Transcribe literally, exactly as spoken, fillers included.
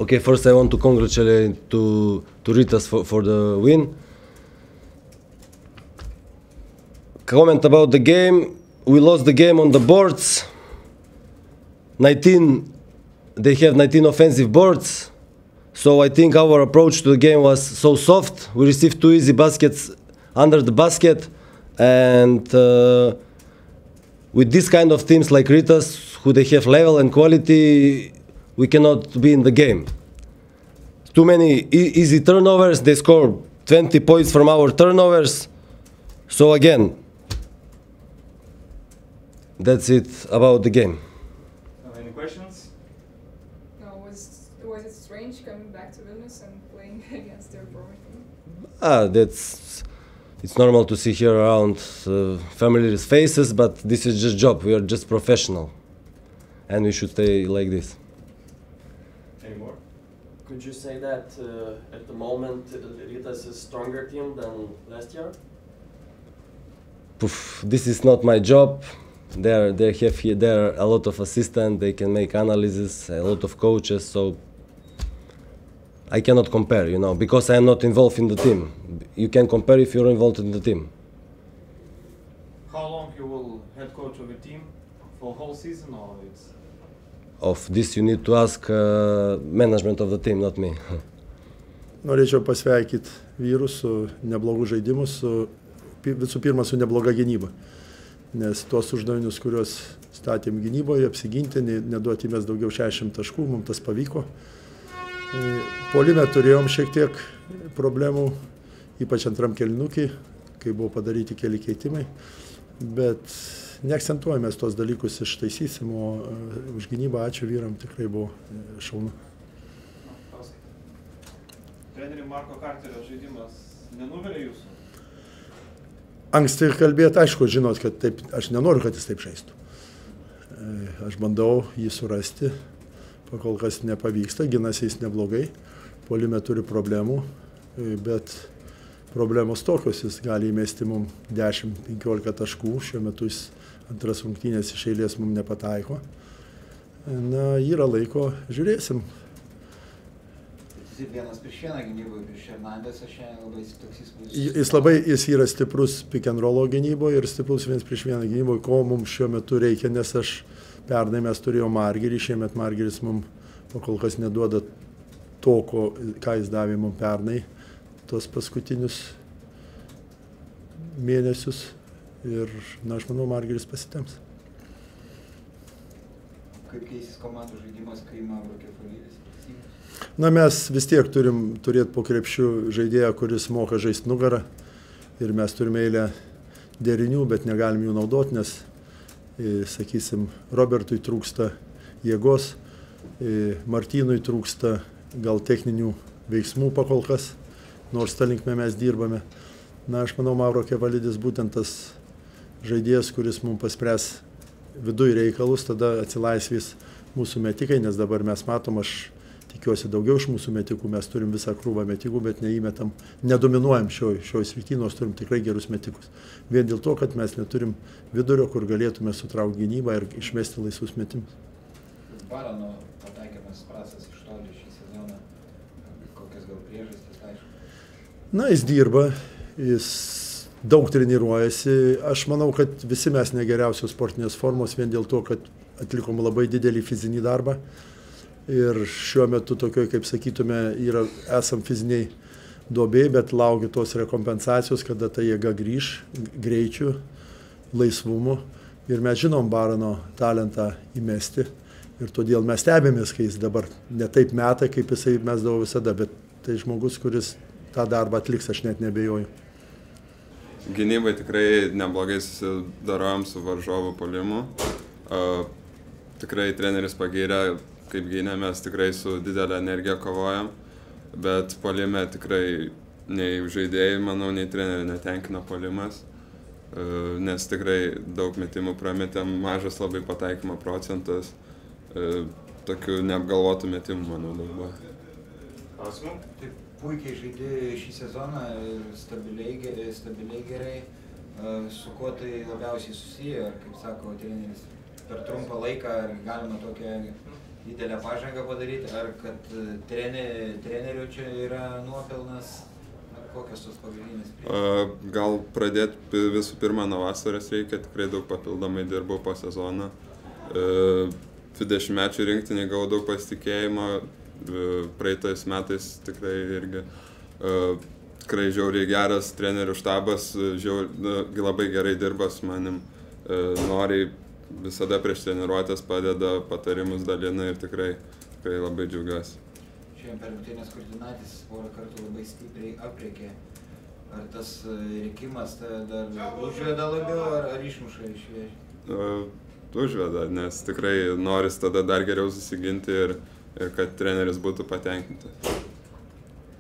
Okay, first I want to congratulate to, to Rytas for, for the win. Comment about the game. We lost the game on the boards. nineteen, they have nineteen offensive boards. So I think our approach to the game was so soft. We received two easy baskets under the basket. And uh, with this kind of teams like Rytas, who they have level and quality, we cannot be in the game. Too many e easy turnovers. They score twenty points from our turnovers. So again, that's it about the game. Uh, any questions? No, was was it strange coming back to Vilnius and playing against their former team? Ah, that's it's normal to see here around uh, familiar faces, but this is just job. We are just professional, and we should stay like this. Any more? Could you say that uh, at the moment Rytas is a stronger team than last year? Poof, this is not my job. There, they have here, there are a lot of assistants. They can make analysis, a lot of coaches. So I cannot compare, you know, because I am not involved in the team. You can compare if you're involved in the team. How long you will head coach of a team? For whole season or it's? Of this you need to ask uh, management of the team, not me. Norėčiau pasveikyti vyrus su neblogu žaidimu, su, visų pirma su nebloga gynyba. Nes tuos uždavinius, kuriuos statėm gynyboje, apsiginti, neduoti mes daugiau šešiasdešimt taškų, mums tas pavyko. Puolime turėjom šiek tiek problemų, ypač antram kėlinukį, kai buvo padaryti keli keitimai. Bet neakcentuojame tuos dalykus, ištaisysim, o už gynybą ačiū vyram, tikrai buvo šaunu. Treneri Marko Karterio žaidimas nenuvelia jūsų? Anksti kalbėti, aišku, žinot, kad taip, aš nenoriu, kad jis taip žaistų. Aš bandau jį surasti, pakol kas nepavyksta, ginasi jis neblogai, puolime turi problemų, bet problemos tokios, jis gali įmesti mums dešimt penkiolika taškų, šiuo metu jis antras rungtynės iš eilės mums nepataiko. Na, yra laiko, žiūrėsim. Vienas prieš vieną gynyboje, prieš Hernandesą šiandien labai toks įspūdis. Jis labai, jis yra stiprus pick and rollo gynyboje ir stiprus vienas prieš vieną gynyboje, ko mums šiuo metu reikia, nes aš pernai mes turėjome Margerį, šiemet Margeris mums pakol kas neduoda to, ko, ką jis davė mums pernai, tos paskutinius mėnesius ir, na, aš manau, Margeris pasitemps. Kaip keisis komandų žaidimas, kai Mavro Kefalidis? Na, mes vis tiek turim turėti po krepšių žaidėją, kuris moka žaisti nugarą ir mes turime eilę derinių, bet negalim jų naudoti, nes, sakysim, Robertui trūksta jėgos, Martynui trūksta gal techninių veiksmų pakol kas, nors ta linkme mes dirbame. Na, aš manau, Mavro Kefalidis būtent tas žaidėjas, kuris mums paspręs viduj reikalus, tada atsilaisvys mūsų metikai, nes dabar mes matom, aš tikiuosi daugiau iš mūsų metikų, mes turim visą krūvą metikų, bet neįmetam, nedominuojam šioj, šioj srity, nors turim tikrai gerus metikus. Vien dėl to, kad mes neturim vidurio, kur galėtume sutraukti gynybą ir išmesti laisvus metimus. Barano pataikymas prastas iš toli šį sezoną, kokias gal priežastis, aišku? Na, jis dirba, jis daug treniruojasi. Aš manau, kad visi mes negeriausios sportinės formos, vien dėl to, kad atlikom labai didelį fizinį darbą. Ir šiuo metu tokioj, kaip sakytume, yra, esam fiziniai duobėj, bet laukia tos rekompensacijos, kada ta jėga grįž, greičiu, laisvumu. Ir mes žinom Barano talentą įmesti. Ir todėl mes stebėmės, kai jis dabar ne taip meta, kaip jisai mesdavo visada, bet tai žmogus, kuris tą darbą atliks, aš net nebejoju. Gynybai tikrai neblogai susidarojom su varžovų puolimu. Uh, tikrai treneris pagyrė, kaip gynėmės, tikrai su didelė energija kovojam, bet puolime tikrai nei žaidėjai, manau, nei treneriai netenkina puolimas, uh, nes tikrai daug metimų prametėm, mažas labai pataikymo procentas, uh, tokių neapgalvotų metimų, manau, daug buvo. Klausimų? Taip, puikiai žaidė šį sezoną ir stabiliai, stabiliai gerai. Su kuo tai labiausiai susiję, ar kaip sako treneris, per trumpą laiką galima tokią didelę pažangą padaryti, ar kad treni, trenerių čia yra nuopelnas, ar kokios tos pagrindinės priežastys? Gal pradėti visų pirma nuo vasaros reikia, tikrai daug papildomai dirbau po sezoną. dvidešimtmečių rinktinį gavau daug pasitikėjimo, praeitais metais tikrai irgi tikrai žiauriai geras trenerių štabas, žiaur, labai gerai dirba su manim, noriai visada prieš treniruotės padeda, patarimus dalina ir tikrai, tikrai labai džiaugiuosi. Šiandien per rungtynes Kurtinaitis porą kartų labai stipriai apriekė. Ar tas rėkimas dar užveda labiau, ar, ar išmuša iš vėžių? Užveda, nes tikrai noris tada dar geriau susiginti ir, ir kad treneris būtų patenkintas.